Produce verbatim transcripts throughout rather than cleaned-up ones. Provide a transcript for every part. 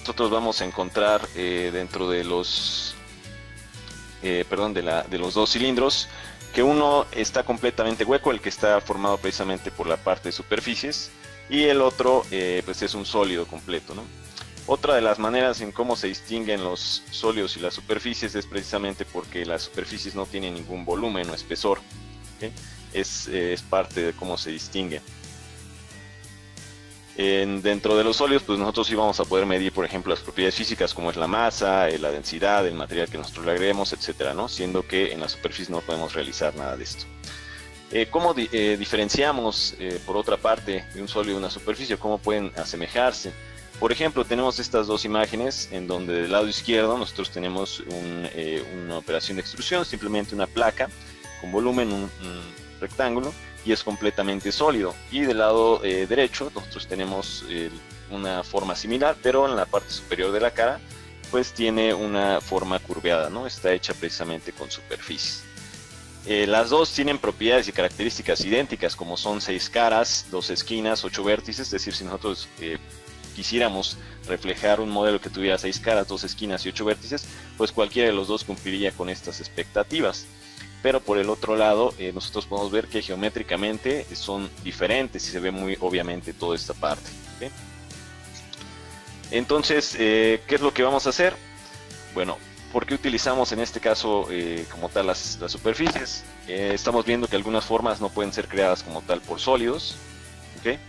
nosotros vamos a encontrar eh, dentro de los, eh, perdón, de, la, de los dos cilindros, que uno está completamente hueco, el que está formado precisamente por la parte de superficies, y el otro eh, pues es un sólido completo, ¿no? Otra de las maneras en cómo se distinguen los sólidos y las superficies es precisamente porque las superficies no tienen ningún volumen o espesor, ¿okay? es, eh, es parte de cómo se distinguen. En, dentro de los sólidos, pues nosotros sí vamos a poder medir, por ejemplo, las propiedades físicas como es la masa, eh, la densidad, el material que nosotros le agreguemos, etcétera, ¿no? Siendo que en la superficie no podemos realizar nada de esto. Eh, ¿Cómo di eh, diferenciamos, eh, por otra parte, de un sólido y una superficie? ¿Cómo pueden asemejarse? Por ejemplo, tenemos estas dos imágenes en donde del lado izquierdo nosotros tenemos un, eh, una operación de extrusión, simplemente una placa con volumen, un, un rectángulo, y es completamente sólido. Y del lado eh, derecho nosotros tenemos eh, una forma similar, pero en la parte superior de la cara pues tiene una forma curveada, ¿no? Está hecha precisamente con superficies. Eh, las dos tienen propiedades y características idénticas, como son seis caras, dos esquinas, ocho vértices. Es decir, si nosotros eh, quisiéramos reflejar un modelo que tuviera seis caras, dos esquinas y ocho vértices, pues cualquiera de los dos cumpliría con estas expectativas. Pero por el otro lado, eh, nosotros podemos ver que geométricamente son diferentes y se ve muy obviamente toda esta parte, ¿okay? Entonces, eh, ¿qué es lo que vamos a hacer? Bueno, ¿por qué utilizamos en este caso eh, como tal las, las superficies? Eh, estamos viendo que algunas formas no pueden ser creadas como tal por sólidos, ¿okay?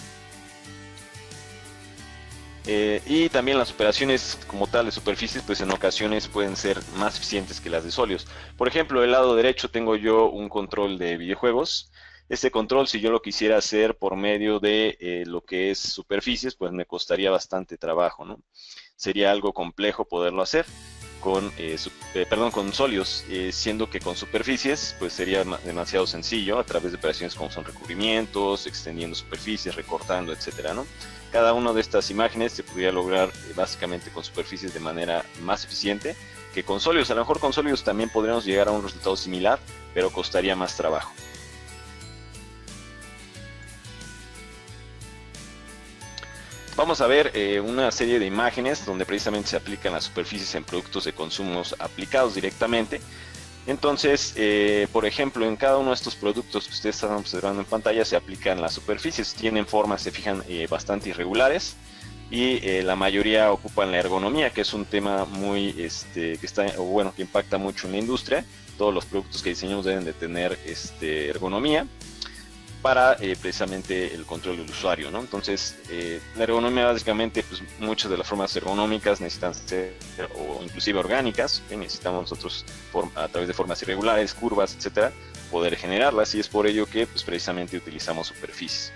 Eh, y también las operaciones como tal de superficies pues en ocasiones pueden ser más eficientes que las de sólidos. Por ejemplo, del lado derecho tengo yo un control de videojuegos. Este control, si yo lo quisiera hacer por medio de eh, lo que es superficies, pues me costaría bastante trabajo, ¿no? Sería algo complejo poderlo hacer con, eh, su, eh, perdón, con sólidos, eh, siendo que con superficies pues sería demasiado sencillo a través de operaciones como son recubrimientos, extendiendo superficies, recortando, etcétera, ¿no? Cada una de estas imágenes se podría lograr eh, básicamente con superficies de manera más eficiente que con sólidos. A lo mejor con sólidos también podríamos llegar a un resultado similar, pero costaría más trabajo. Vamos a ver eh, una serie de imágenes donde precisamente se aplican las superficies en productos de consumo aplicados directamente. Entonces, eh, por ejemplo, en cada uno de estos productos que ustedes están observando en pantalla se aplican las superficies. Tienen formas, se fijan, eh, bastante irregulares, y eh, la mayoría ocupan la ergonomía, que es un tema muy, este, que está, o bueno, que impacta mucho en la industria. Todos los productos que diseñamos deben de tener este, ergonomía para eh, precisamente el control del usuario, ¿no? Entonces, eh, la ergonomía básicamente, pues muchas de las formas ergonómicas necesitan ser, o inclusive orgánicas, ¿okay? Necesitamos nosotros a través de formas irregulares, curvas, etcétera, poder generarlas, y es por ello que pues, precisamente utilizamos superficies.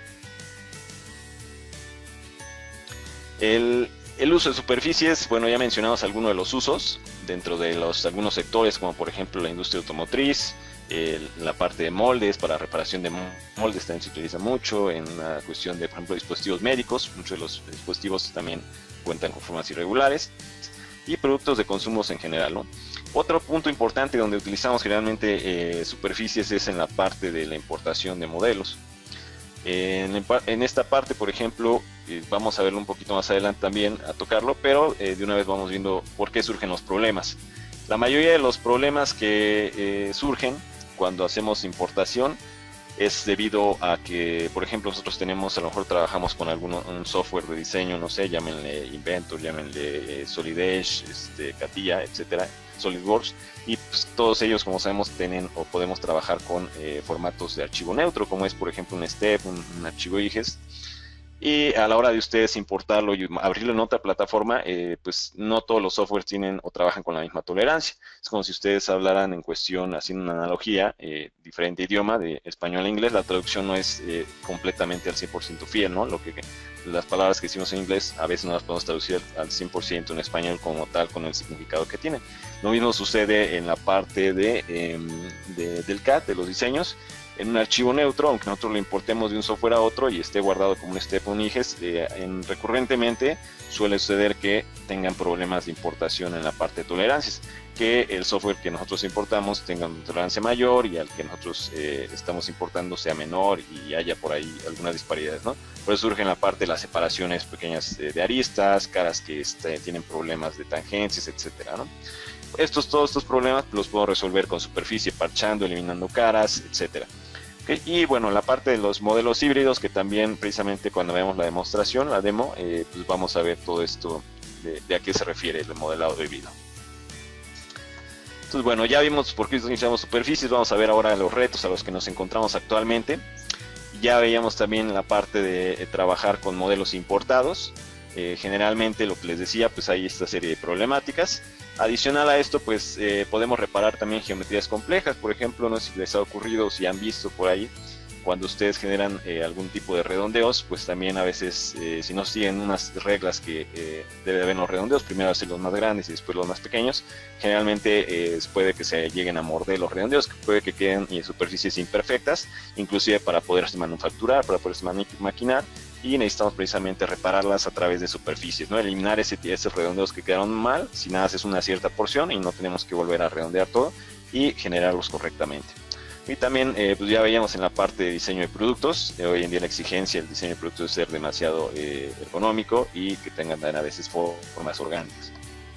El, el uso de superficies, bueno, ya mencionamos algunos de los usos dentro de los, algunos sectores, como por ejemplo la industria automotriz. Eh, la parte de moldes, para reparación de moldes también se utiliza mucho. En la cuestión de, por ejemplo, dispositivos médicos, muchos de los dispositivos también cuentan con formas irregulares, y productos de consumos en general, ¿no? Otro punto importante donde utilizamos generalmente eh, superficies es en la parte de la importación de modelos. En, en esta parte, por ejemplo, eh, vamos a verlo un poquito más adelante también, a tocarlo, pero eh, de una vez vamos viendo por qué surgen los problemas. La mayoría de los problemas que eh, surgen cuando hacemos importación es debido a que, por ejemplo, nosotros tenemos, a lo mejor trabajamos con algún un software de diseño, no sé, llámenle Inventor, llámenle eh, Solid Edge, este, CATIA, etcétera, SolidWorks, y pues, todos ellos, como sabemos, tienen o podemos trabajar con eh, formatos de archivo neutro, como es, por ejemplo, un STEP, un, un archivo I G E S. Y a la hora de ustedes importarlo y abrirlo en otra plataforma, eh, pues no todos los softwares tienen o trabajan con la misma tolerancia. Es como si ustedes hablaran en cuestión, haciendo una analogía, eh, diferente idioma, de español a inglés, la traducción no es eh, completamente al cien por ciento fiel, ¿no? Lo que, las palabras que decimos en inglés a veces no las podemos traducir al cien por ciento en español como tal, con el significado que tienen. Lo mismo sucede en la parte de, eh, de, del C A D, de los diseños. en un archivo neutro, aunque nosotros lo importemos de un software a otro y esté guardado como un step uniges, eh, en, recurrentemente suele suceder que tengan problemas de importación en la parte de tolerancias, que el software que nosotros importamos tenga una tolerancia mayor y al que nosotros eh, estamos importando sea menor y haya por ahí algunas disparidades, ¿no? Por eso surge en la parte de las separaciones pequeñas de, de aristas, caras que este, tienen problemas de tangencias, etcétera, ¿no? Estos, todos estos problemas los puedo resolver con superficie, parchando, eliminando caras, etcétera. Okay, y bueno, la parte de los modelos híbridos, que también precisamente cuando veamos la demostración, la demo, eh, pues vamos a ver todo esto de, de a qué se refiere el modelado híbrido. Entonces bueno, ya vimos por qué utilizamos superficies, vamos a ver ahora los retos a los que nos encontramos actualmente. Ya veíamos también la parte de eh, trabajar con modelos importados. Eh, generalmente lo que les decía, pues hay esta serie de problemáticas. Adicional a esto, pues eh, podemos reparar también geometrías complejas. Por ejemplo, no sé si les ha ocurrido o si han visto por ahí, cuando ustedes generan eh, algún tipo de redondeos, pues también a veces, eh, si no siguen unas reglas que eh, debe haber en los redondeos, primero hacer los más grandes y después los más pequeños, generalmente eh, puede que se lleguen a morder los redondeos, que puede que queden en superficies imperfectas, inclusive para poderse manufacturar, para poderse maquinar, y necesitamos precisamente repararlas a través de superficies, ¿no? Eliminar ese, esos redondeos que quedaron mal, si nada es una cierta porción y no tenemos que volver a redondear todo y generarlos correctamente. Y también eh, pues ya veíamos en la parte de diseño de productos, eh, hoy en día la exigencia del diseño de productos es ser demasiado eh, ergonómico y que tengan a veces formas orgánicas.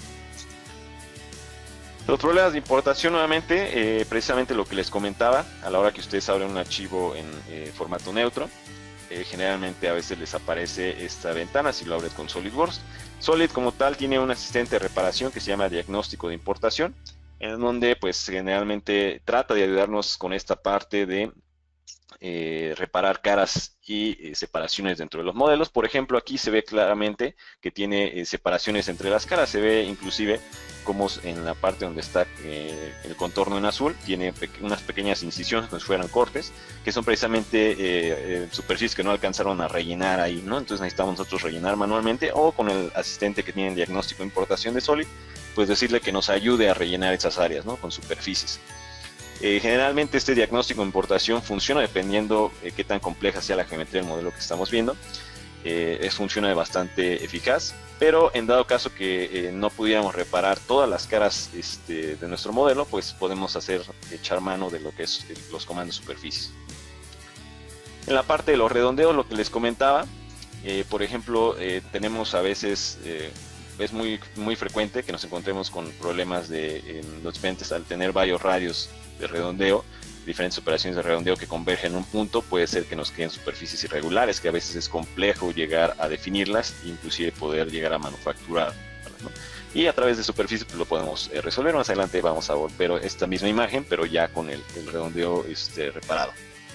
Los problemas de importación nuevamente, eh, precisamente lo que les comentaba, a la hora que ustedes abren un archivo en eh, formato neutro, Eh, generalmente a veces les aparece esta ventana si lo abres con SolidWorks. Solid como tal tiene un asistente de reparación que se llama diagnóstico de importación, en donde pues generalmente trata de ayudarnos con esta parte de eh, reparar caras y eh, separaciones dentro de los modelos. Por ejemplo, aquí se ve claramente que tiene eh, separaciones entre las caras, se ve inclusive como en la parte donde está eh, el contorno en azul, tiene pe unas pequeñas incisiones como si fueran cortes, que son precisamente eh, eh, superficies que no alcanzaron a rellenar ahí, ¿no? Entonces necesitamos nosotros rellenar manualmente, o con el asistente que tiene el diagnóstico de importación de Solid, pues decirle que nos ayude a rellenar esas áreas, ¿no? Con superficies. Eh, generalmente este diagnóstico de importación funciona dependiendo eh, qué tan compleja sea la geometría del modelo que estamos viendo. Eh, es, funciona bastante eficaz, pero en dado caso que eh, no pudiéramos reparar todas las caras este, de nuestro modelo, pues podemos hacer, echar mano de lo que es el, los comandos superficies. En la parte de los redondeos, lo que les comentaba, eh, por ejemplo, eh, tenemos a veces, eh, es muy, muy frecuente que nos encontremos con problemas de en los dientes al tener varios radios de redondeo, diferentes operaciones de redondeo que convergen en un punto. Puede ser que nos queden superficies irregulares, que a veces es complejo llegar a definirlas, inclusive poder llegar a manufacturar, ¿no? Y a través de superficies pues, lo podemos eh, resolver. Más adelante vamos a volver esta misma imagen, pero ya con el, el redondeo este, reparado.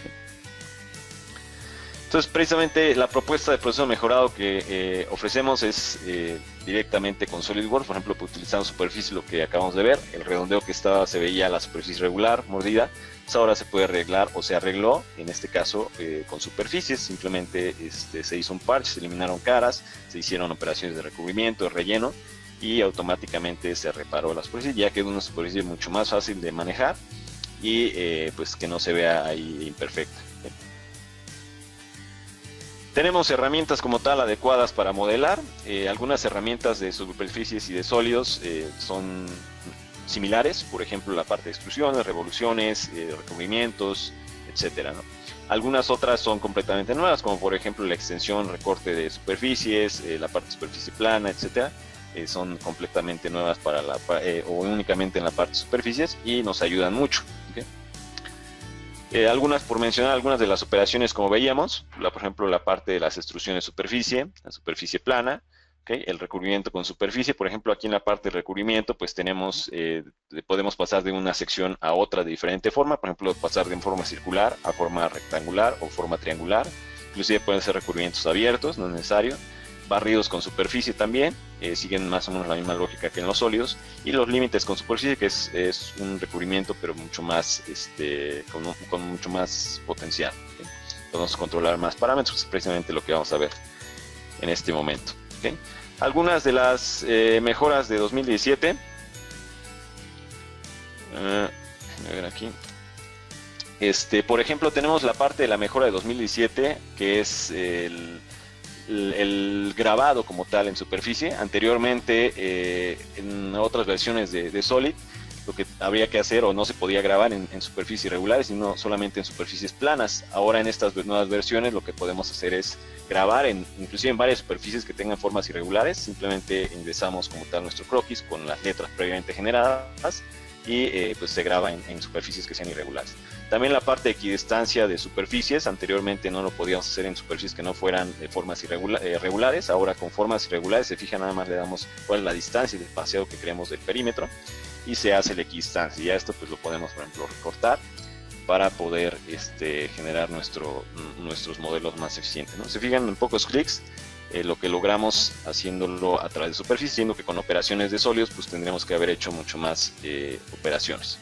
Entonces, precisamente la propuesta de proceso mejorado que eh, ofrecemos es eh, directamente con SolidWorks. Por ejemplo, utilizando superficie, lo que acabamos de ver, el redondeo que estaba, se veía la superficie regular, mordida, pues ahora se puede arreglar o se arregló, en este caso eh, con superficies. Simplemente este, se hizo un parche, se eliminaron caras, se hicieron operaciones de recubrimiento, de relleno, y automáticamente se reparó la superficie. Ya quedó una superficie mucho más fácil de manejar y eh, pues que no se vea ahí imperfecta. Tenemos herramientas como tal adecuadas para modelar. Eh, algunas herramientas de superficies y de sólidos eh, son similares, por ejemplo la parte de extrusiones, revoluciones, eh, recubrimientos, etcétera, ¿no? Algunas otras son completamente nuevas, como por ejemplo la extensión, recorte de superficies, eh, la parte de superficie plana, etcétera. Eh, son completamente nuevas para la, eh, o únicamente en la parte de superficies y nos ayudan mucho. ¿Okay? Eh, algunas, por mencionar algunas de las operaciones como veíamos, la, por ejemplo la parte de las extrusiones de superficie, la superficie plana, ¿okay? El recubrimiento con superficie. Por ejemplo aquí en la parte de recubrimiento pues tenemos, eh, podemos pasar de una sección a otra de diferente forma, por ejemplo pasar de forma circular a forma rectangular o forma triangular, inclusive pueden ser recubrimientos abiertos, no es necesario. Barridos con superficie también, eh, siguen más o menos la misma lógica que en los sólidos, y los límites con superficie, que es, es un recubrimiento pero mucho más, este, con, con mucho más potencial, ¿okay? Podemos controlar más parámetros, es precisamente lo que vamos a ver en este momento, ¿okay? Algunas de las eh, mejoras de dos mil diecisiete, uh, a ver aquí. Este, por ejemplo, tenemos la parte de la mejora de dos mil diecisiete, que es el, el, el grabado como tal en superficie. Anteriormente, eh, en otras versiones de, de Solid, lo que habría que hacer o no se podía grabar en, en superficies regulares, sino solamente en superficies planas. Ahora en estas nuevas versiones lo que podemos hacer es grabar en, inclusive en varias superficies que tengan formas irregulares. Simplemente ingresamos como tal nuestro croquis con las letras previamente generadas y eh, pues se graba en, en superficies que sean irregulares. También la parte de equidistancia de superficies, anteriormente no lo podíamos hacer en superficies que no fueran de formas irregula eh, regulares. Ahora con formas irregulares, se fija, nada más le damos cuál es la distancia del paseo que queremos del perímetro y se hace la equidistancia. Y ya esto pues lo podemos, por ejemplo, recortar para poder este, generar nuestro, nuestros modelos más eficientes, ¿no? Se fijan, en pocos clics eh, lo que logramos haciéndolo a través de superficie, siendo que con operaciones de sólidos pues tendríamos que haber hecho mucho más eh, operaciones.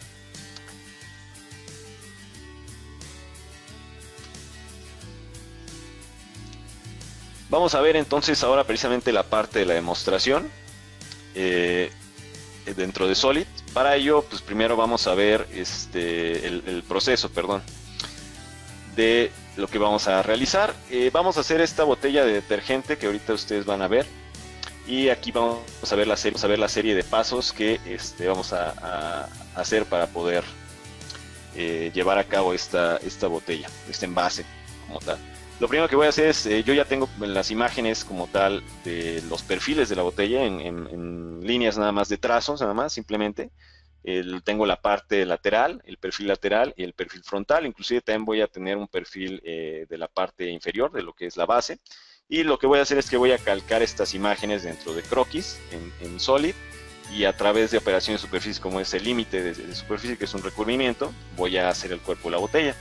Vamos a ver entonces ahora precisamente la parte de la demostración eh, dentro de Solid. Para ello, pues primero vamos a ver este, el, el proceso, perdón, de lo que vamos a realizar. Eh, vamos a hacer esta botella de detergente que ahorita ustedes van a ver. Y aquí vamos a ver la serie, vamos a ver la serie de pasos que este, vamos a, a hacer para poder eh, llevar a cabo esta, esta botella, este envase como tal. Lo primero que voy a hacer es, eh, yo ya tengo las imágenes como tal de los perfiles de la botella en, en, en líneas nada más de trazos, nada más, simplemente. El, tengo la parte lateral, el perfil lateral y el perfil frontal. Inclusive también voy a tener un perfil eh, de la parte inferior, de lo que es la base. Y lo que voy a hacer es que voy a calcar estas imágenes dentro de croquis, en, en Solid, y a través de operaciones de superficie como es el límite de, de superficie, que es un recubrimiento, voy a hacer el cuerpo de la botella.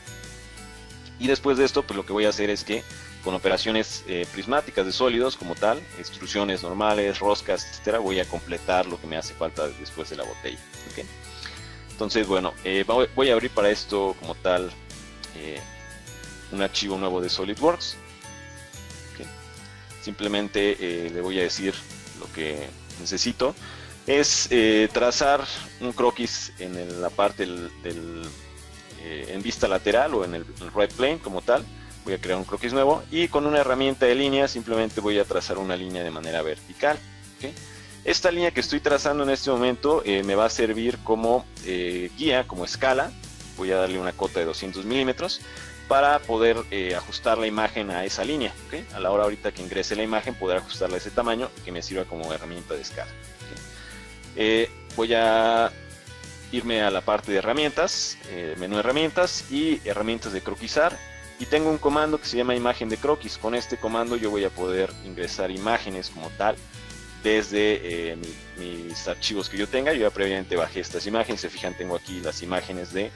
Y después de esto, pues lo que voy a hacer es que con operaciones eh, prismáticas de sólidos como tal, extrusiones normales, roscas, etcétera, voy a completar lo que me hace falta después de la botella. ¿Okay? Entonces, bueno, eh, voy a abrir para esto como tal eh, un archivo nuevo de SolidWorks. ¿Okay? Simplemente eh, le voy a decir lo que necesito. Es eh, trazar un croquis en el, la parte del... del Eh, en vista lateral o en el, el right plane como tal. Voy a crear un croquis nuevo y con una herramienta de línea simplemente voy a trazar una línea de manera vertical. ¿Okay? Esta línea que estoy trazando en este momento eh, me va a servir como eh, guía, como escala. Voy a darle una cota de doscientos milímetros para poder eh, ajustar la imagen a esa línea. ¿Okay? A la hora ahorita que ingrese la imagen, poder ajustarla a ese tamaño y que me sirva como herramienta de escala. ¿Okay? Eh, voy a irme a la parte de herramientas, eh, menú herramientas y herramientas de croquisar, y tengo un comando que se llama imagen de croquis. Con este comando yo voy a poder ingresar imágenes como tal desde eh, mi, mis archivos que yo tenga. Yo ya previamente bajé estas imágenes, se fijan, tengo aquí las imágenes de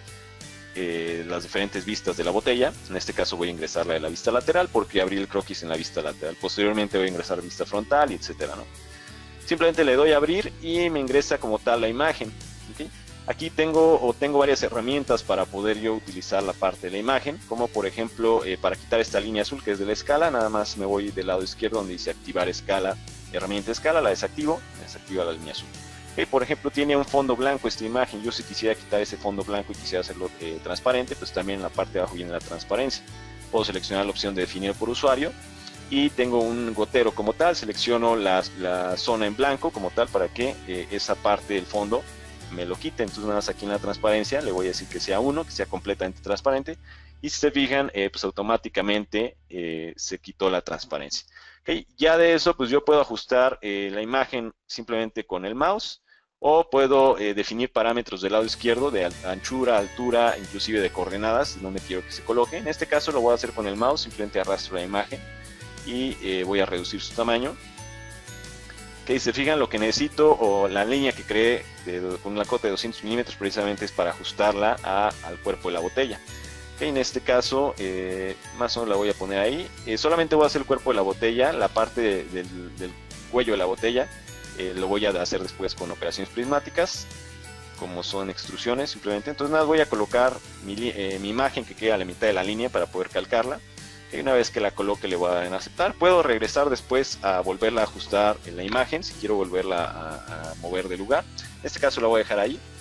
eh, las diferentes vistas de la botella. En este caso voy a ingresar la de la vista lateral porque abrí el croquis en la vista lateral. Posteriormente voy a ingresar vista frontal y etcétera, ¿no? Simplemente le doy a abrir y me ingresa como tal la imagen. ¿Okay? Aquí tengo o tengo varias herramientas para poder yo utilizar la parte de la imagen, como por ejemplo eh, para quitar esta línea azul que es de la escala, nada más me voy del lado izquierdo donde dice activar escala, herramienta escala, la desactivo, desactiva la línea azul. Okay, por ejemplo, tiene un fondo blanco esta imagen. Yo si quisiera quitar ese fondo blanco y quisiera hacerlo eh, transparente, pues también en la parte de abajo viene la transparencia. Puedo seleccionar la opción de definir por usuario y tengo un gotero como tal, selecciono la, la zona en blanco como tal para que eh, esa parte del fondo me lo quite. Entonces nada más aquí en la transparencia le voy a decir que sea uno, que sea completamente transparente, y si se fijan eh, pues automáticamente eh, se quitó la transparencia. Okay. Ya de eso pues yo puedo ajustar eh, la imagen simplemente con el mouse, o puedo eh, definir parámetros del lado izquierdo de anchura, altura, inclusive de coordenadas donde quiero que se coloque. En este caso lo voy a hacer con el mouse, simplemente arrastro la imagen y eh, voy a reducir su tamaño. Okay, se fijan, lo que necesito, o la línea que creé de, con una cota de doscientos milímetros precisamente es para ajustarla a, al cuerpo de la botella. Okay, en este caso eh, más o menos la voy a poner ahí. Eh, solamente voy a hacer el cuerpo de la botella, la parte de, del, del cuello de la botella eh, lo voy a hacer después con operaciones prismáticas, como son extrusiones simplemente. Entonces nada, voy a colocar mi, eh, mi imagen que queda a la mitad de la línea para poder calcarla. Y una vez que la coloque le voy a dar en aceptar. Puedo regresar después a volverla a ajustar en la imagen si quiero volverla a, a mover de lugar. En este caso la voy a dejar ahí.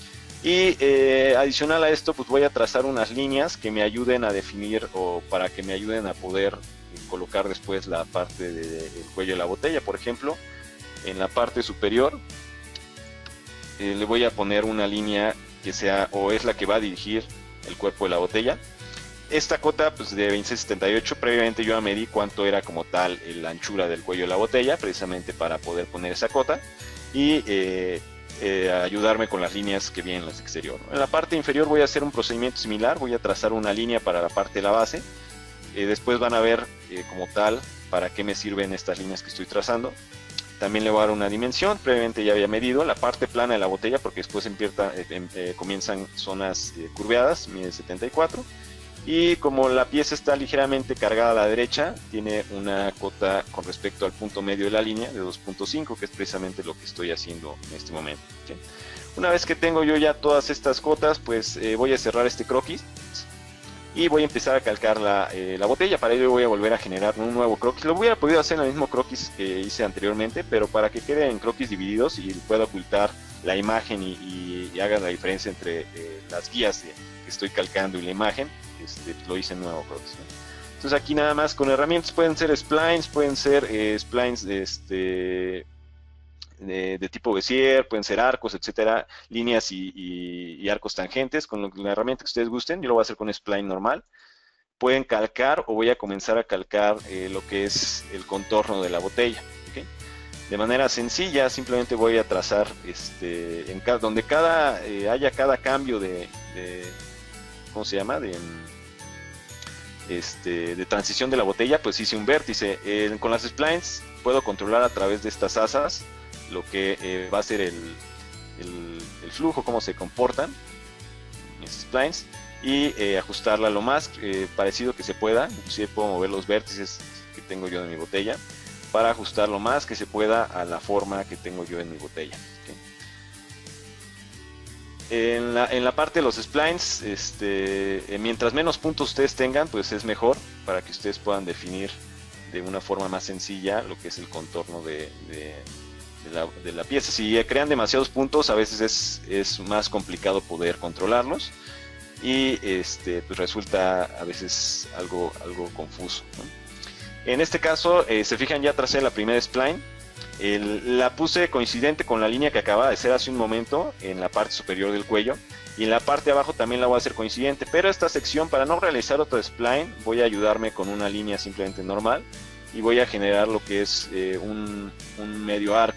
Y eh, adicional a esto, pues voy a trazar unas líneas que me ayuden a definir o para que me ayuden a poder colocar después la parte del cuello de la botella. Por ejemplo, en la parte superior eh, le voy a poner una línea que sea o es la que va a dirigir el cuerpo de la botella. Esta cota pues de veintiséis setenta y ocho, previamente yo ya medí cuánto era como tal la anchura del cuello de la botella, precisamente para poder poner esa cota y eh, eh, ayudarme con las líneas que vienen en el exterior. En la parte inferior voy a hacer un procedimiento similar, voy a trazar una línea para la parte de la base. Eh, después van a ver eh, como tal para qué me sirven estas líneas que estoy trazando. También le voy a dar una dimensión, previamente ya había medido la parte plana de la botella porque después empieza, eh, eh, comienzan zonas eh, curveadas, mide setenta y cuatro. Y como la pieza está ligeramente cargada a la derecha, tiene una cota con respecto al punto medio de la línea de dos punto cinco, que es precisamente lo que estoy haciendo en este momento. ¿Sí? Una vez que tengo yo ya todas estas cotas, pues eh, voy a cerrar este croquis y voy a empezar a calcar la, eh, la botella. Para ello voy a volver a generar un nuevo croquis. Lo hubiera podido hacer en el mismo croquis que hice anteriormente, pero para que quede en croquis divididos y pueda ocultar la imagen y, y, y haga la diferencia entre eh, las guías de, que estoy calcando y la imagen, este, lo hice en nuevo croquis, ¿no? Entonces aquí nada más con herramientas, pueden ser splines, pueden ser eh, splines de este... De, de tipo Bezier, pueden ser arcos, etcétera, líneas y, y, y arcos tangentes, con, lo, con la herramienta que ustedes gusten. Yo lo voy a hacer con spline normal. Pueden calcar o voy a comenzar a calcar eh, lo que es el contorno de la botella. ¿Okay? De manera sencilla, simplemente voy a trazar este, en cada, donde cada eh, haya cada cambio de, de, ¿cómo se llama? De, este, de transición de la botella, pues hice un vértice. Eh, con las splines puedo controlar a través de estas asas lo que eh, va a ser el, el, el flujo, cómo se comportan mis splines y eh, ajustarla lo más eh, parecido que se pueda. Inclusive puedo mover los vértices que tengo yo en mi botella para ajustar lo más que se pueda a la forma que tengo yo en mi botella. ¿Okay? En, la, en la parte de los splines, este, eh, mientras menos puntos ustedes tengan, pues es mejor para que ustedes puedan definir de una forma más sencilla lo que es el contorno de, de De la, de la pieza. Si crean demasiados puntos, a veces es, es más complicado poder controlarlos y este, pues resulta a veces algo, algo confuso, ¿no? En este caso, eh, se fijan, ya tracé la primera spline, el, la puse coincidente con la línea que acababa de hacer hace un momento en la parte superior del cuello, y en la parte de abajo también la voy a hacer coincidente, pero esta sección, para no realizar otra spline, voy a ayudarme con una línea simplemente normal y voy a generar lo que es eh, un, un medio arco.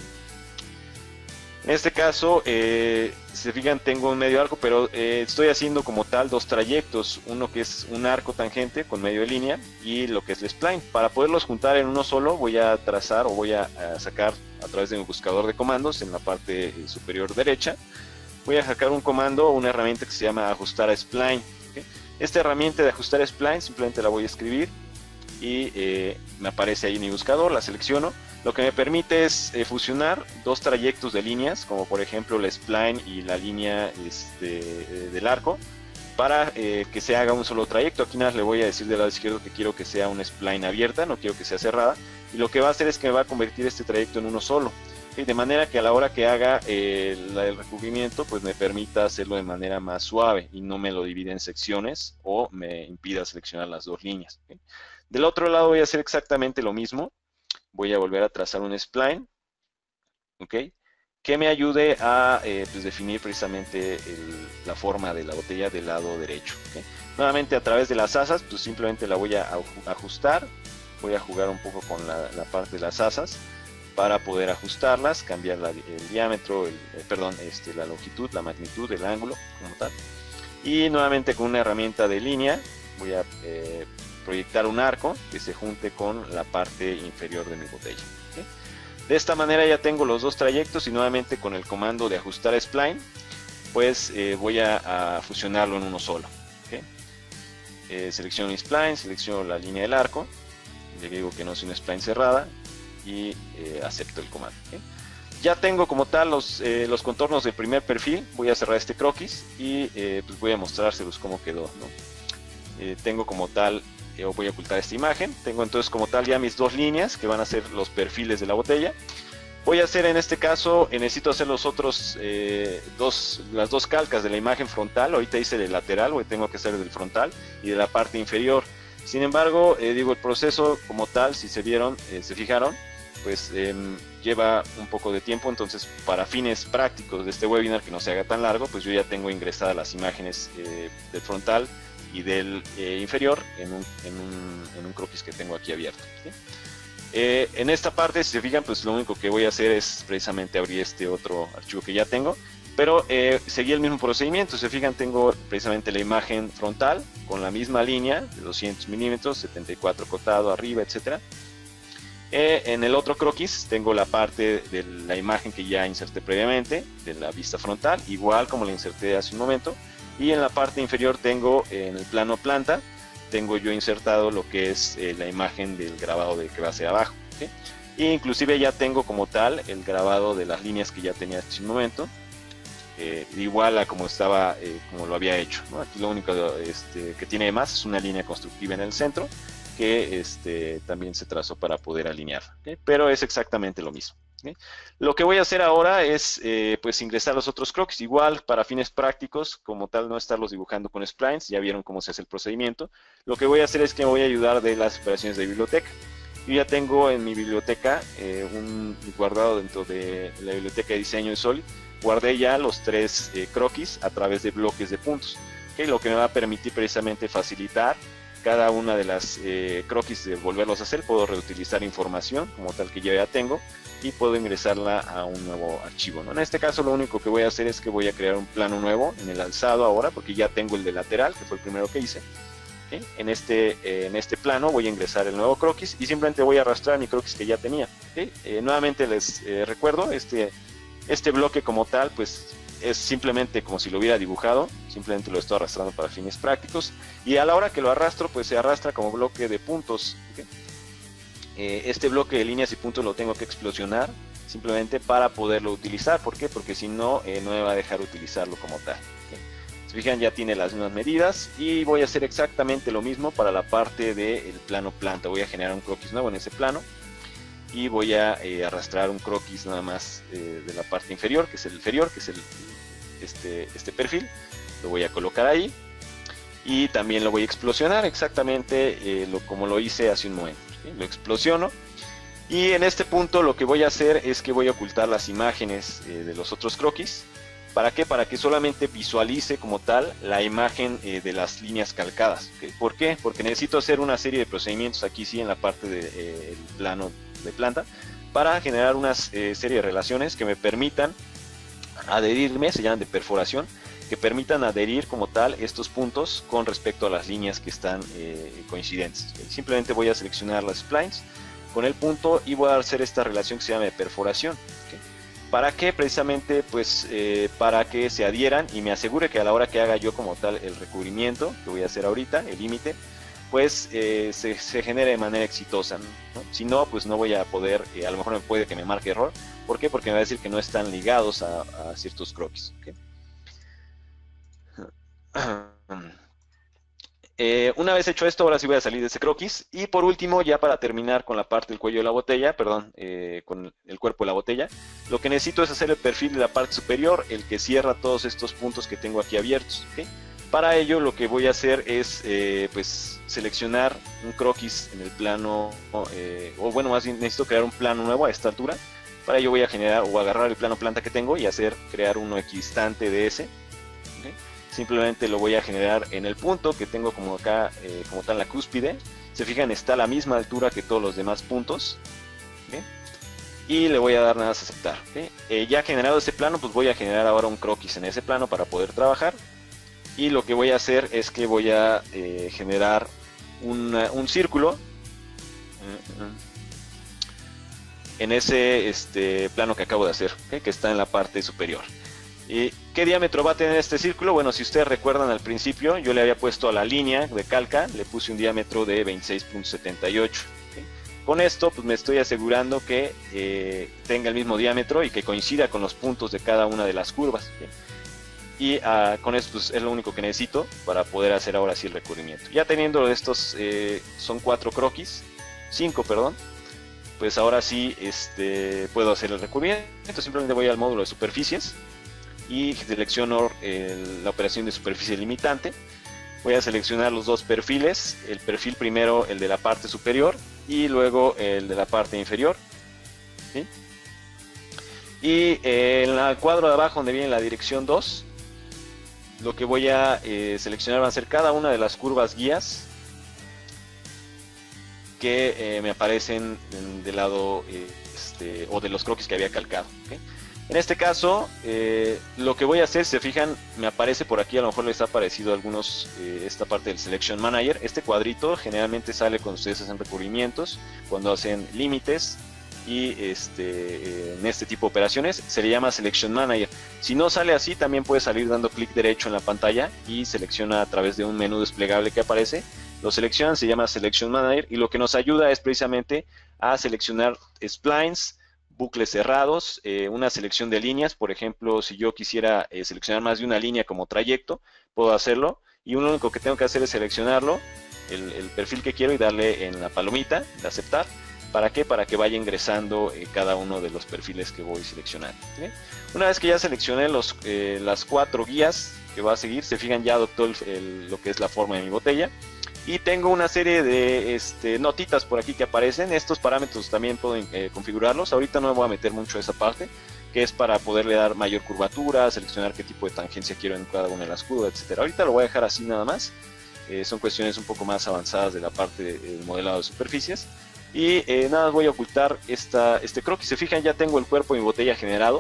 En este caso, eh, si se fijan, tengo un medio arco, pero eh, estoy haciendo como tal dos trayectos, uno que es un arco tangente con medio de línea y lo que es el spline. Para poderlos juntar en uno solo, voy a trazar o voy a, a sacar a través de mi buscador de comandos en la parte superior derecha, voy a sacar un comando o una herramienta que se llama ajustar a spline. ¿Okay? Esta herramienta de ajustar a spline simplemente la voy a escribir y eh, me aparece ahí en mi buscador, la selecciono. Lo que me permite es eh, fusionar dos trayectos de líneas, como por ejemplo la spline y la línea este, eh, del arco, para eh, que se haga un solo trayecto. Aquí nada más le voy a decir del lado izquierdo que quiero que sea una spline abierta, no quiero que sea cerrada, y lo que va a hacer es que me va a convertir este trayecto en uno solo, ¿okay? De manera que a la hora que haga eh, la, el recubrimiento, pues me permita hacerlo de manera más suave y no me lo divide en secciones o me impida seleccionar las dos líneas, ¿okay? Del otro lado voy a hacer exactamente lo mismo. Voy a volver a trazar un spline, ¿ok? Que me ayude a eh, pues definir precisamente el, la forma de la botella del lado derecho, ¿okay? Nuevamente a través de las asas, pues simplemente la voy a ajustar, voy a jugar un poco con la, la parte de las asas para poder ajustarlas, cambiar la, el diámetro, el, eh, perdón, este, la longitud, la magnitud, el ángulo como tal. Y nuevamente con una herramienta de línea voy a eh, proyectar un arco que se junte con la parte inferior de mi botella, ¿okay? De esta manera ya tengo los dos trayectos y nuevamente con el comando de ajustar spline pues eh, voy a, a fusionarlo en uno solo, ¿okay? eh, selecciono mi spline, selecciono la línea del arco, le digo que no es una spline cerrada y eh, acepto el comando, ¿okay? Ya tengo como tal los, eh, los contornos del primer perfil. Voy a cerrar este croquis y eh, pues voy a mostrárselos cómo quedó, ¿no? Eh, tengo como tal, eh, voy a ocultar esta imagen, tengo entonces como tal ya mis dos líneas que van a ser los perfiles de la botella. Voy a hacer en este caso, eh, necesito hacer los otros eh, dos, las dos calcas de la imagen frontal. Ahorita hice de lateral, hoy tengo que hacer del frontal y de la parte inferior. Sin embargo, eh, digo, el proceso como tal, si se vieron, eh, se fijaron, pues eh, lleva un poco de tiempo. Entonces, para fines prácticos de este webinar, que no se haga tan largo, pues yo ya tengo ingresadas las imágenes eh, del frontal y del eh, inferior en un, en, un, en un croquis que tengo aquí abierto, ¿sí? Eh, en esta parte, si se fijan, pues lo único que voy a hacer es precisamente abrir este otro archivo que ya tengo, pero eh, seguí el mismo procedimiento. Si se fijan, tengo precisamente la imagen frontal con la misma línea de doscientos milímetros, setenta y cuatro cotado arriba, etcétera. Eh, en el otro croquis tengo la parte de la imagen que ya inserté previamente, de la vista frontal, igual como la inserté hace un momento, y en la parte inferior tengo, eh, en el plano planta, tengo yo insertado lo que es eh, la imagen del grabado de que va hacia abajo, ¿sí? E inclusive ya tengo como tal el grabado de las líneas que ya tenía hace un momento, eh, igual a como estaba, eh, como lo había hecho, ¿no? Aquí lo único este, que tiene de más es una línea constructiva en el centro, que este, también se trazó para poder alinear, ¿sí? Pero es exactamente lo mismo, ¿sí? Lo que voy a hacer ahora es eh, pues ingresar los otros croquis, igual para fines prácticos, como tal no estarlos dibujando con splines. Ya vieron cómo se hace el procedimiento. Lo que voy a hacer es que me voy a ayudar de las operaciones de biblioteca. Yo ya tengo en mi biblioteca eh, un guardado dentro de la biblioteca de diseño de Solid. Guardé ya los tres eh, croquis a través de bloques de puntos, ¿okay? Lo que me va a permitir precisamente facilitar cada una de las eh, croquis de volverlos a hacer. Puedo reutilizar información como tal que yo ya tengo y puedo ingresarla a un nuevo archivo, ¿no? En este caso lo único que voy a hacer es que voy a crear un plano nuevo en el alzado ahora, porque ya tengo el de lateral, que fue el primero que hice, ¿okay? En este, eh, en este plano voy a ingresar el nuevo croquis y simplemente voy a arrastrar mi croquis que ya tenía, ¿okay? Eh, nuevamente les eh, recuerdo, este, este bloque como tal, pues es simplemente como si lo hubiera dibujado, simplemente lo estoy arrastrando para fines prácticos, y a la hora que lo arrastro, pues se arrastra como bloque de puntos, ¿okay? Eh, este bloque de líneas y puntos lo tengo que explosionar simplemente para poderlo utilizar. ¿Por qué? Porque si no, eh, no me va a dejar utilizarlo como tal, ¿okay? Si fijan, ya tiene las mismas medidas y voy a hacer exactamente lo mismo para la parte del plano planta. Voy a generar un croquis nuevo en ese plano y voy a eh, arrastrar un croquis nada más eh, de la parte inferior, que es el inferior, que es el, este, este perfil. Lo voy a colocar ahí y también lo voy a explosionar exactamente eh, lo, como lo hice hace un momento, ¿sí? Lo explosiono y en este punto lo que voy a hacer es que voy a ocultar las imágenes eh, de los otros croquis. ¿Para qué? Para que solamente visualice como tal la imagen eh, de las líneas calcadas, ¿okay? ¿Por qué? Porque necesito hacer una serie de procedimientos aquí sí en la parte del de, eh, plano de planta para generar una eh, serie de relaciones que me permitan adherirme, se llaman de perforación, que permitan adherir como tal estos puntos con respecto a las líneas que están eh, coincidentes, ¿okay? Simplemente voy a seleccionar las splines con el punto y voy a hacer esta relación que se llama de perforación, ¿okay? ¿Para qué? Precisamente pues eh, para que se adhieran y me asegure que a la hora que haga yo como tal el recubrimiento que voy a hacer ahorita, el límite, pues eh, se, se genere de manera exitosa, ¿no? Si no, pues no voy a poder, eh, a lo mejor me puede que me marque error. ¿Por qué? Porque me va a decir que no están ligados a, a ciertos croquis, ¿okay? Eh, una vez hecho esto, ahora sí voy a salir de ese croquis. Y por último, ya para terminar con la parte del cuello de la botella, perdón, eh, con el cuerpo de la botella, lo que necesito es hacer el perfil de la parte superior, el que cierra todos estos puntos que tengo aquí abiertos, ¿okay? Para ello lo que voy a hacer es eh, pues seleccionar un croquis en el plano, eh, o bueno, más bien necesito crear un plano nuevo a esta altura. Para ello voy a generar o agarrar el plano planta que tengo y hacer crear uno equidistante de ese, ¿okay? Simplemente lo voy a generar en el punto que tengo como acá, eh, como tal la cúspide. Se fijan, está a la misma altura que todos los demás puntos, ¿okay? Y le voy a dar nada más a aceptar, ¿okay? Eh, ya generado ese plano, pues voy a generar ahora un croquis en ese plano para poder trabajar. Y lo que voy a hacer es que voy a eh, generar una, un círculo en ese este, plano que acabo de hacer, ¿okay? Que está en la parte superior. ¿Y qué diámetro va a tener este círculo? Bueno, si ustedes recuerdan al principio, yo le había puesto a la línea de calca, le puse un diámetro de veintiséis punto setenta y ocho. ¿Okay? Con esto, pues me estoy asegurando que eh, tenga el mismo diámetro y que coincida con los puntos de cada una de las curvas, ¿okay? Y uh, con esto pues, es lo único que necesito para poder hacer ahora sí el recubrimiento. Ya teniendo estos, eh, son cuatro croquis, cinco, perdón. pues ahora sí este, puedo hacer el recubrimiento. Simplemente voy al módulo de superficies y selecciono el, la operación de superficie limitante. Voy a seleccionar los dos perfiles, el perfil primero el de la parte superior y luego el de la parte inferior, ¿sí? Y eh, en el cuadro de abajo donde viene la dirección dos, lo que voy a eh, seleccionar va a ser cada una de las curvas guías que eh, me aparecen del lado eh, este, o de los croquis que había calcado, ¿okay? En este caso, eh, lo que voy a hacer, si se fijan, me aparece por aquí, a lo mejor les ha aparecido a algunos eh, esta parte del Selection Manager. Este cuadrito generalmente sale cuando ustedes hacen recubrimientos, cuando hacen límites y este, eh, en este tipo de operaciones, se le llama Selection Manager. Si no sale así, también puede salir dando clic derecho en la pantalla y selecciona a través de un menú desplegable que aparece. Lo seleccionan, se llama Selection Manager y lo que nos ayuda es precisamente a seleccionar splines, bucles cerrados, eh, una selección de líneas. Por ejemplo, si yo quisiera eh, seleccionar más de una línea como trayecto, puedo hacerlo y lo único que tengo que hacer es seleccionarlo, el, el perfil que quiero, y darle en la palomita de aceptar. ¿Para qué? Para que vaya ingresando eh, cada uno de los perfiles que voy seleccionando, ¿sí? Una vez que ya seleccioné los, eh, las cuatro guías que va a seguir, se fijan, ya adoptó el, el, lo que es la forma de mi botella. Y tengo una serie de este, notitas por aquí que aparecen. Estos parámetros también puedo eh, configurarlos. Ahorita no me voy a meter mucho a esa parte, que es para poderle dar mayor curvatura, seleccionar qué tipo de tangencia quiero en cada una de las curvas, etcétera. Ahorita lo voy a dejar así nada más. Eh, son cuestiones un poco más avanzadas de la parte del modelado de superficies. Y eh, nada, voy a ocultar esta, este croquis. Se fijan, ya tengo el cuerpo de mi botella generado.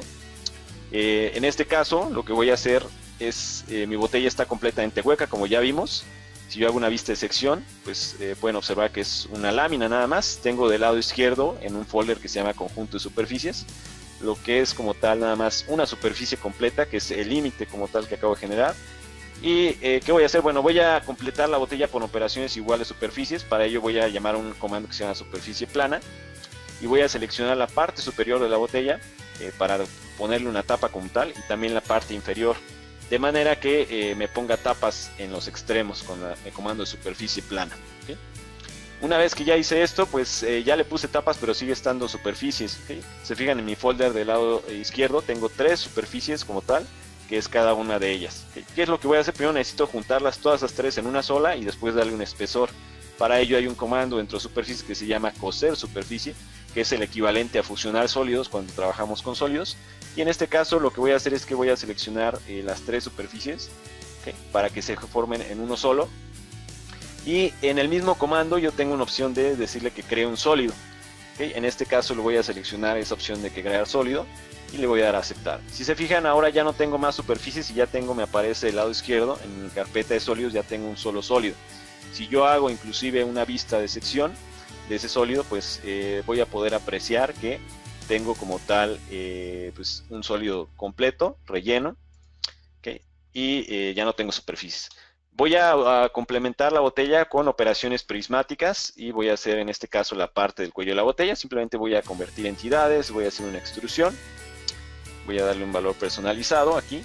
Eh, en este caso, lo que voy a hacer es, eh, mi botella está completamente hueca, como ya vimos. Si yo hago una vista de sección, pues eh, pueden observar que es una lámina nada más. Tengo del lado izquierdo, en un folder que se llama conjunto de superficies, lo que es como tal nada más una superficie completa, que es el límite como tal que acabo de generar. ¿Y eh, qué voy a hacer? Bueno, voy a completar la botella con operaciones iguales superficies. Para ello voy a llamar un comando que se llama superficie plana. Y voy a seleccionar la parte superior de la botella eh, para ponerle una tapa como tal, y también la parte inferior, de manera que eh, me ponga tapas en los extremos con la, el comando de superficie plana, ¿okay? Una vez que ya hice esto, pues eh, ya le puse tapas, pero sigue estando superficies, ¿okay? Se fijan, en mi folder del lado izquierdo tengo tres superficies como tal, que es cada una de ellas, ¿okay? ¿Qué es lo que voy a hacer? Primero necesito juntarlas todas las tres en una sola y después darle un espesor. Para ello hay un comando dentro de superficies que se llama coser superficie, que es el equivalente a fusionar sólidos cuando trabajamos con sólidos. Y en este caso lo que voy a hacer es que voy a seleccionar eh, las tres superficies, ¿okay? Para que se formen en uno solo. Y en el mismo comando yo tengo una opción de decirle que cree un sólido, ¿okay? En este caso le voy a seleccionar esa opción de que crear sólido y le voy a dar a aceptar. Si se fijan, ahora ya no tengo más superficies y ya tengo, me aparece del lado izquierdo, en mi carpeta de sólidos ya tengo un solo sólido. Si yo hago inclusive una vista de sección de ese sólido, pues eh, voy a poder apreciar que tengo como tal eh, pues un sólido completo, relleno, ¿okay? Y eh, ya no tengo superficies. Voy a, a complementar la botella con operaciones prismáticas y voy a hacer en este caso la parte del cuello de la botella. Simplemente voy a convertir entidades, voy a hacer una extrusión, voy a darle un valor personalizado aquí.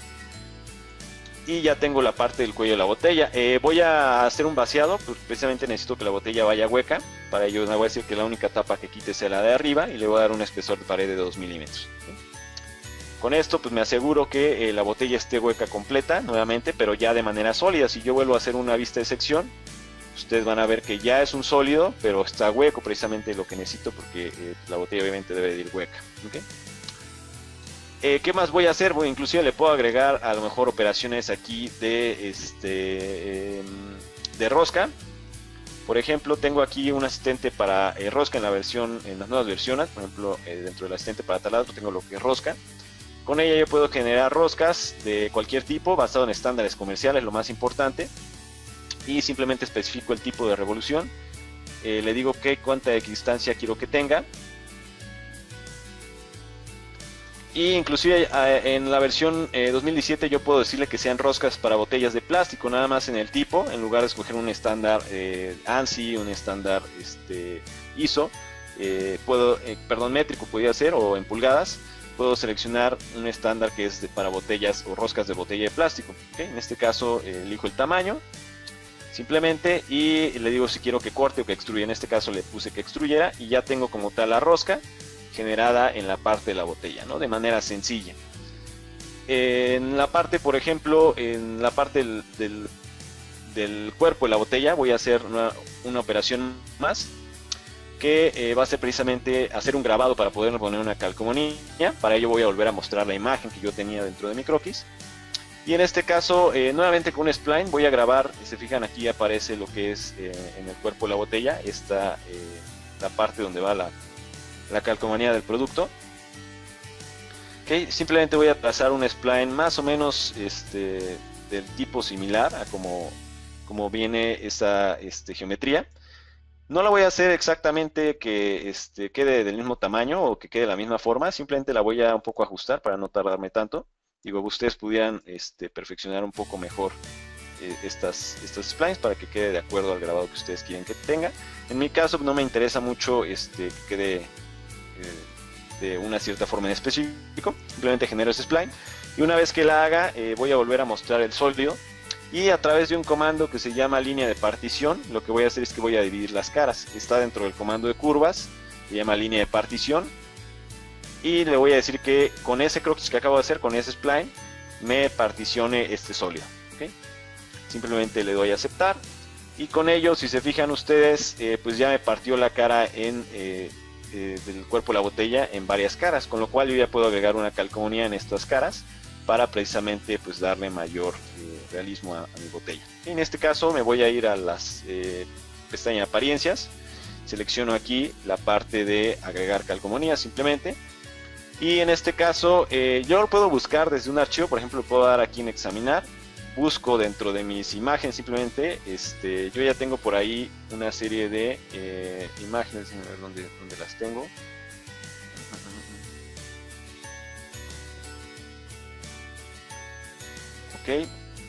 Y ya tengo la parte del cuello de la botella. Eh, voy a hacer un vaciado, pues precisamente necesito que la botella vaya hueca. Para ello me voy a decir que la única tapa que quite sea la de arriba y le voy a dar un espesor de pared de dos milímetros. ¿Sí? Con esto pues me aseguro que eh, la botella esté hueca completa nuevamente, pero ya de manera sólida. Si yo vuelvo a hacer una vista de sección, ustedes van a ver que ya es un sólido, pero está hueco, precisamente lo que necesito, porque eh, la botella obviamente debe de ir hueca, ¿okay? Eh, ¿Qué más voy a hacer? Bueno, inclusive le puedo agregar a lo mejor operaciones aquí de, este, eh, de rosca. Por ejemplo, tengo aquí un asistente para eh, rosca en la versión, en las nuevas versiones. Por ejemplo, eh, dentro del asistente para taladro tengo lo que es rosca. Con ella yo puedo generar roscas de cualquier tipo, basado en estándares comerciales, lo más importante. Y simplemente especifico el tipo de revolución. Eh, le digo qué cuánta distancia quiero que tenga. Y inclusive eh, en la versión eh, dos mil diecisiete yo puedo decirle que sean roscas para botellas de plástico, nada más en el tipo, en lugar de escoger un estándar eh, ANSI, un estándar este, I S O, eh, puedo, eh, perdón, métrico podría ser, o en pulgadas, puedo seleccionar un estándar que es de, para botellas o roscas de botella de plástico, ¿okay? En este caso eh, elijo el tamaño simplemente, y le digo si quiero que corte o que extruya. En este caso le puse que extruyera y ya tengo como tal la rosca generada en la parte de la botella, ¿no? De manera sencilla. En la parte, por ejemplo, en la parte del, del, del cuerpo de la botella voy a hacer una, una operación más, que eh, va a ser precisamente hacer un grabado para poder poner una calcomanía. Para ello voy a volver a mostrar la imagen que yo tenía dentro de mi croquis. Y en este caso, eh, nuevamente con un spline voy a grabar. Si se fijan, aquí aparece lo que es eh, en el cuerpo de la botella, está eh, la parte donde va la, la calcomanía del producto. Okay, simplemente voy a trazar un spline más o menos este, del tipo similar a como, como viene esa este, geometría. No la voy a hacer exactamente que este, quede del mismo tamaño o que quede de la misma forma, simplemente la voy a un poco ajustar para no tardarme tanto. Digo, ustedes pudieran este, perfeccionar un poco mejor eh, estas, estas splines para que quede de acuerdo al grabado que ustedes quieren que tenga. En mi caso no me interesa mucho este, que quede eh, de una cierta forma en específico, simplemente genero ese spline y una vez que la haga eh, voy a volver a mostrar el sólido. Y a través de un comando que se llama línea de partición, lo que voy a hacer es que voy a dividir las caras. Está dentro del comando de curvas, se llama línea de partición. Y le voy a decir que con ese croquis que acabo de hacer, con ese spline, me particione este sólido. ¿Okay? Simplemente le doy a aceptar. Y con ello, si se fijan ustedes, eh, pues ya me partió la cara en, eh, eh, del cuerpo de la botella en varias caras. Con lo cual yo ya puedo agregar una calcomanía en estas caras, para precisamente pues darle mayor eh, realismo a, a mi botella. En este caso me voy a ir a las eh, pestañas de apariencias, selecciono aquí la parte de agregar calcomanía simplemente, y en este caso eh, yo lo puedo buscar desde un archivo, por ejemplo puedo dar aquí en examinar, busco dentro de mis imágenes simplemente, este, yo ya tengo por ahí una serie de eh, imágenes, a ver dónde, dónde las tengo. Ok,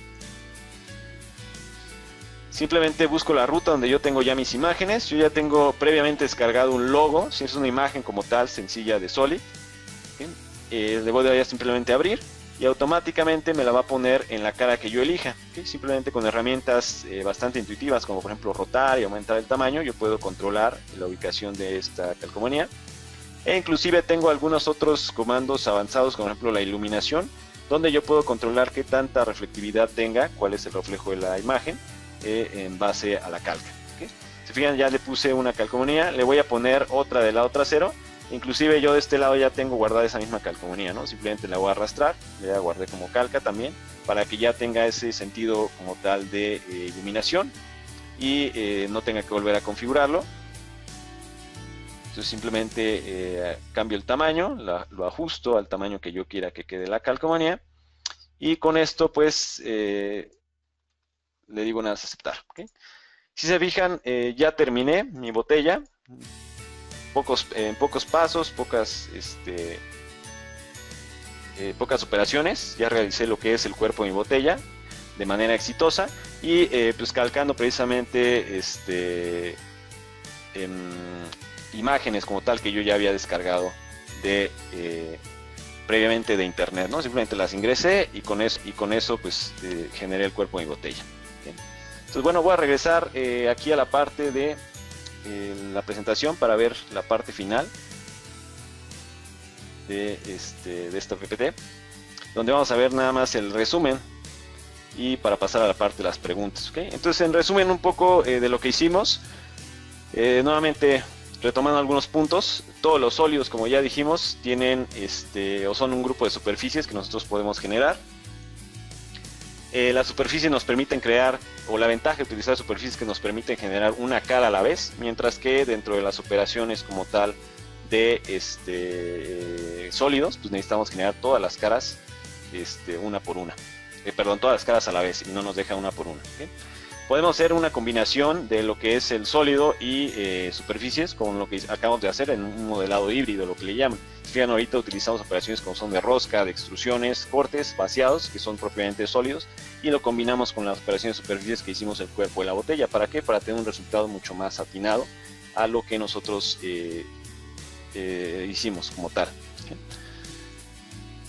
simplemente busco la ruta donde yo tengo ya mis imágenes. Yo ya tengo previamente descargado un logo, si es una imagen como tal sencilla de Solid. ¿Okay? Eh, le voy a simplemente abrir y automáticamente me la va a poner en la cara que yo elija. ¿Okay? Simplemente con herramientas eh, bastante intuitivas, como por ejemplo rotar y aumentar el tamaño, yo puedo controlar la ubicación de esta calcomanía. E inclusive tengo algunos otros comandos avanzados, como por ejemplo la iluminación, donde yo puedo controlar qué tanta reflectividad tenga, cuál es el reflejo de la imagen eh, en base a la calca. ¿Okay? Si fijan, ya le puse una calcomanía, le voy a poner otra del lado trasero. Inclusive yo de este lado ya tengo guardada esa misma calcomanía, ¿no? Simplemente la voy a arrastrar, la guardé como calca también, para que ya tenga ese sentido como tal de eh, iluminación y eh, no tenga que volver a configurarlo. Entonces simplemente eh, cambio el tamaño, la, lo ajusto al tamaño que yo quiera que quede la calcomanía. Y con esto pues eh, le digo nada más aceptar. ¿Okay? Si se fijan, eh, ya terminé mi botella. Pocos, en pocos pasos, pocas, este, eh, pocas operaciones. Ya realicé lo que es el cuerpo de mi botella de manera exitosa. Y eh, pues calcando precisamente este... en, imágenes como tal que yo ya había descargado de eh, previamente de internet, ¿no? Simplemente las ingresé y con eso, y con eso pues eh, generé el cuerpo de mi botella. Bien. Entonces bueno, voy a regresar eh, aquí a la parte de eh, la presentación para ver la parte final de, este, de esta P P T, donde vamos a ver nada más el resumen y para pasar a la parte de las preguntas. ¿Okay? Entonces en resumen un poco eh, de lo que hicimos, eh, nuevamente retomando algunos puntos, todos los sólidos, como ya dijimos, tienen este o son un grupo de superficies que nosotros podemos generar. Eh, las superficies nos permiten crear, o la ventaja de utilizar superficies que nos permiten generar una cara a la vez, mientras que dentro de las operaciones como tal de este, eh, sólidos, pues necesitamos generar todas las caras este, una por una. Eh, perdón, todas las caras a la vez y no nos deja una por una. ¿Okay? Podemos hacer una combinación de lo que es el sólido y eh, superficies, con lo que acabamos de hacer en un modelado híbrido, lo que le llaman. Fíjense, ahorita utilizamos operaciones como son de rosca, de extrusiones, cortes, vaciados, que son propiamente sólidos, y lo combinamos con las operaciones de superficies que hicimos el cuerpo de la botella. ¿Para qué? Para tener un resultado mucho más atinado a lo que nosotros eh, eh, hicimos como tal. ¿Okay?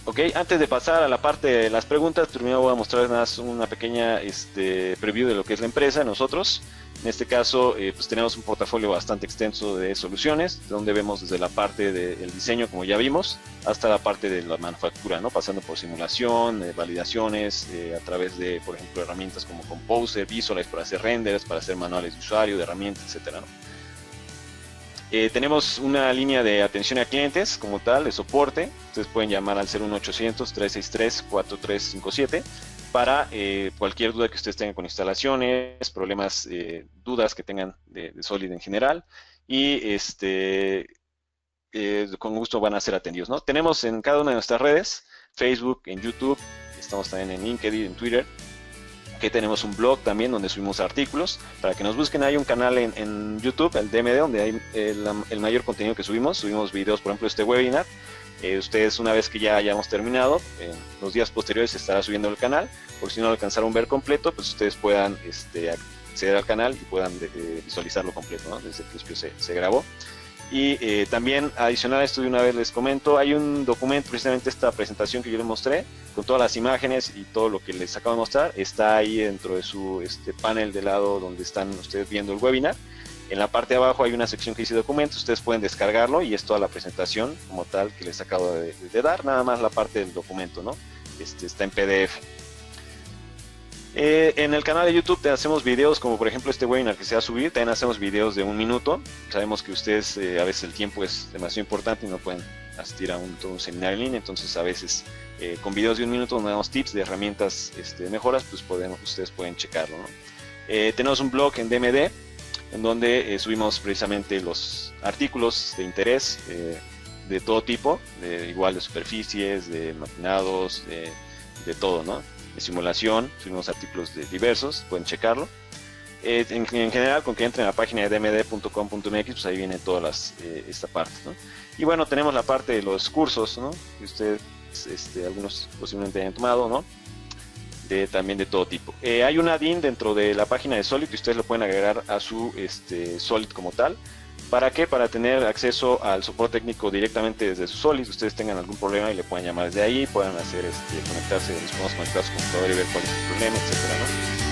Ok, antes de pasar a la parte de las preguntas, primero voy a mostrar más una pequeña este, preview de lo que es la empresa, nosotros. En este caso, eh, pues tenemos un portafolio bastante extenso de soluciones, donde vemos desde la parte del diseño, como ya vimos, hasta la parte de la manufactura, ¿no? Pasando por simulación, eh, validaciones, eh, a través de, por ejemplo, herramientas como Composer, Visualize para hacer renders, para hacer manuales de usuario, de herramientas, etcétera, ¿no? Eh, tenemos una línea de atención a clientes como tal, de soporte. Ustedes pueden llamar al cero uno ochocientos, trescientos sesenta y tres, cuarenta y tres cincuenta y siete para eh, cualquier duda que ustedes tengan con instalaciones, problemas, eh, dudas que tengan de, de Solid en general. Y este, eh, con gusto van a ser atendidos, ¿no? Tenemos en cada una de nuestras redes, Facebook, en YouTube, estamos también en LinkedIn, en Twitter. Que tenemos un blog también donde subimos artículos, para que nos busquen. Hay un canal en, en YouTube, el D M D, donde hay el, el mayor contenido que subimos, subimos videos, por ejemplo, este webinar. Eh, ustedes, una vez que ya hayamos terminado, en los días posteriores se estará subiendo el canal, por si no lo alcanzaron a ver completo, pues ustedes puedan este, acceder al canal y puedan eh, visualizarlo completo, ¿no? Desde el principio se, se grabó. Y eh, también, adicional a esto, de una vez les comento, hay un documento, precisamente esta presentación que yo les mostré, con todas las imágenes y todo lo que les acabo de mostrar, está ahí dentro de su este, panel de lado donde están ustedes viendo el webinar. En la parte de abajo hay una sección que dice documentos, ustedes pueden descargarlo y es toda la presentación como tal que les acabo de, de dar, nada más la parte del documento, ¿no? Este, está en P D F. Eh, en el canal de YouTube te hacemos videos como por ejemplo este webinar que se va a subir, también hacemos videos de un minuto. Sabemos que ustedes eh, a veces el tiempo es demasiado importante y no pueden asistir a un, todo un seminario en línea, entonces a veces eh, con videos de un minuto donde damos tips de herramientas este, de mejoras, pues podemos, ustedes pueden checarlo, ¿no? Eh, tenemos un blog en D M D en donde eh, subimos precisamente los artículos de interés eh, de todo tipo, de, igual de superficies, de maquinados, de, de todo, ¿no? De simulación, subimos artículos de diversos, pueden checarlo. Eh, en, en general, con que entren a la página de d m d punto com punto m x, pues ahí viene toda las, eh, esta parte, ¿no? Y bueno, tenemos la parte de los cursos, ¿no? Que ustedes, este, algunos posiblemente hayan tomado, ¿no? De, también de todo tipo. Eh, hay un add-in dentro de la página de Solid que ustedes lo pueden agregar a su este, Solid como tal. ¿Para qué? Para tener acceso al soporte técnico directamente desde su Solid. Ustedes tengan algún problema y le pueden llamar desde ahí, puedan hacer este, conectarse, nos podemos conectar a su computador y ver cuál es el problema, etcétera, ¿no?